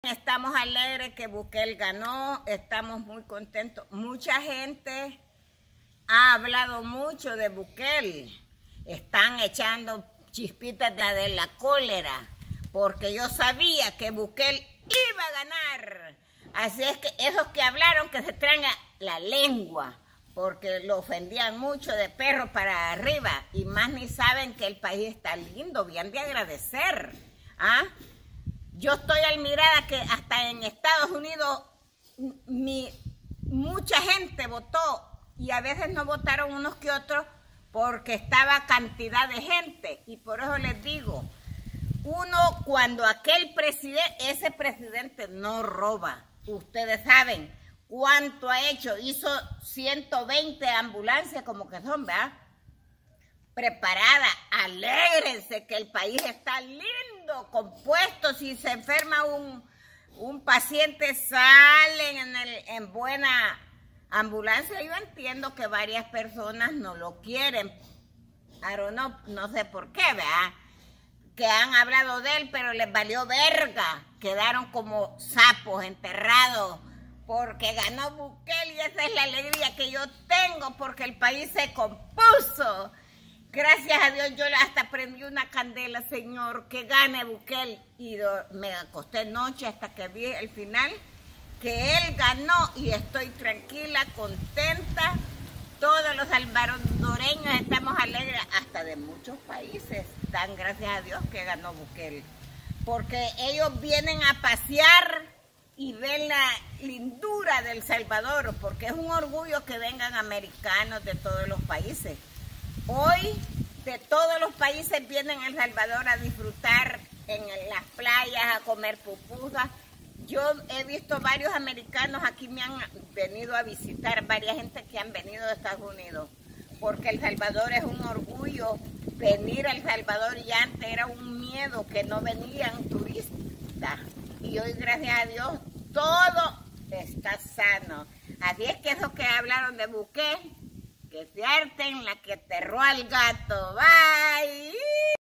Estamos alegres que Bukele ganó, estamos muy contentos. Mucha gente ha hablado mucho de Bukele. Están echando chispitas de la cólera, porque yo sabía que Bukele iba a ganar. Así es que esos que hablaron que se traigan la lengua, porque lo ofendían mucho de perro para arriba, y más ni saben que el país está lindo, bien de agradecer. ¿Ah? Yo estoy admirada que hasta en Estados Unidos mucha gente votó y a veces no votaron unos que otros porque estaba cantidad de gente. Y por eso les digo, cuando ese presidente no roba. Ustedes saben cuánto ha hecho, hizo 120 ambulancias como que son, ¿verdad? Preparada, alégrense que el país está lindo, compuesto. Si se enferma un paciente, salen en buena ambulancia. Yo entiendo que varias personas no lo quieren, pero no sé por qué, ¿verdad? Que han hablado de él, pero les valió verga, quedaron como sapos enterrados, porque ganó Bukele y esa es la alegría que yo tengo, porque el país se compuso. Gracias a Dios, yo hasta prendí una candela, Señor, que gane Bukele. Y me acosté noche hasta que vi el final, que él ganó y estoy tranquila, contenta. Todos los salvadoreños estamos alegres, hasta de muchos países. Dan gracias a Dios que ganó Bukele. Porque ellos vienen a pasear y ven la lindura del Salvador, porque es un orgullo que vengan americanos de todos los países. Hoy de todos los países vienen a El Salvador a disfrutar en las playas, a comer pupusas. Yo he visto varios americanos, aquí me han venido a visitar, varias gente que han venido de Estados Unidos, porque El Salvador es un orgullo venir a El Salvador, y antes era un miedo que no venían turistas. Y hoy, gracias a Dios, todo está sano. Así es que esos que hablaron de Bukele, que se harten la que aterró al gato. Bye.